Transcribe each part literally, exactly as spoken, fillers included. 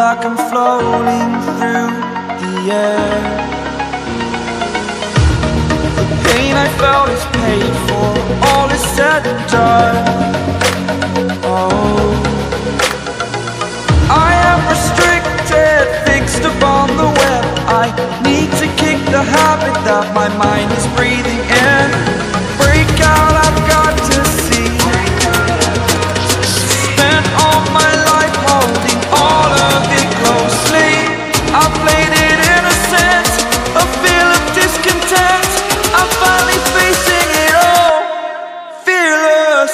like I'm floating through the air. The pain I felt is paid for, all is said and done. Oh, I am restricted, fixed upon the web. I need to kick the habit that my mind is breathing in. Break out, I've got to see. Spent all my life holding all of it closely. I played it innocent, a feel of discontent. I'm finally facing it all, fearless.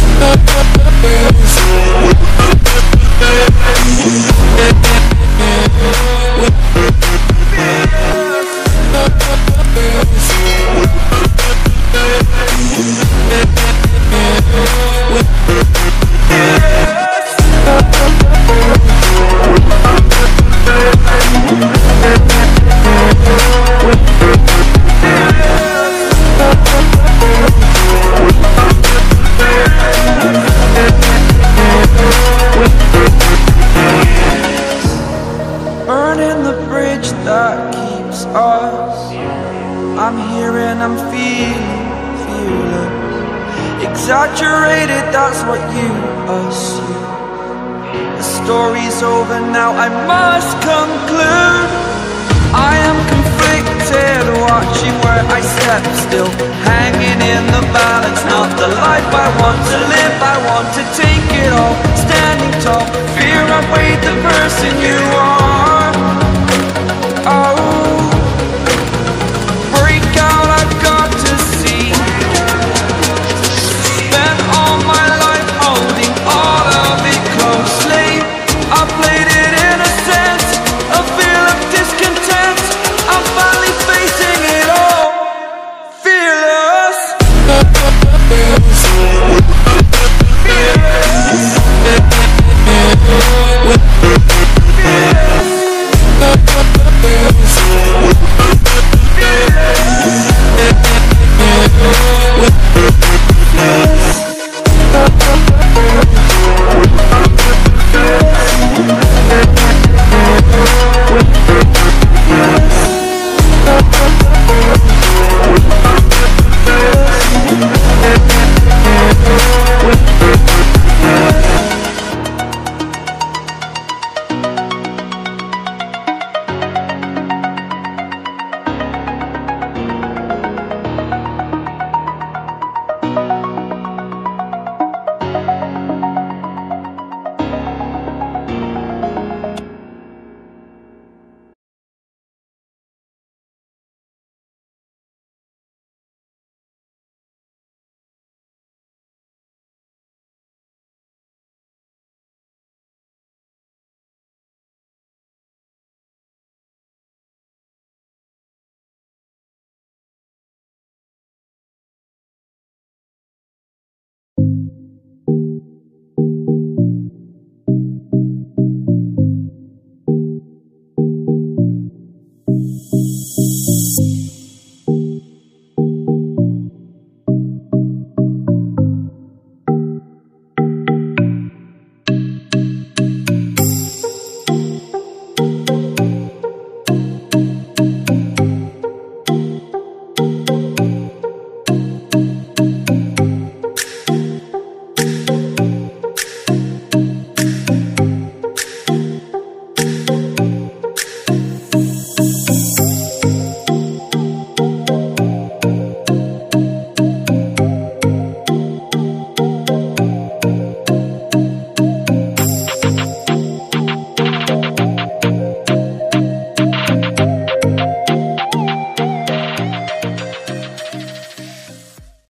Burning the bridge that keeps us. I'm here and I'm feeling fearless. Exaggerated, that's what you assume. The story's over now, I must conclude. I am conflicted, watching where I step still, hanging in the balance.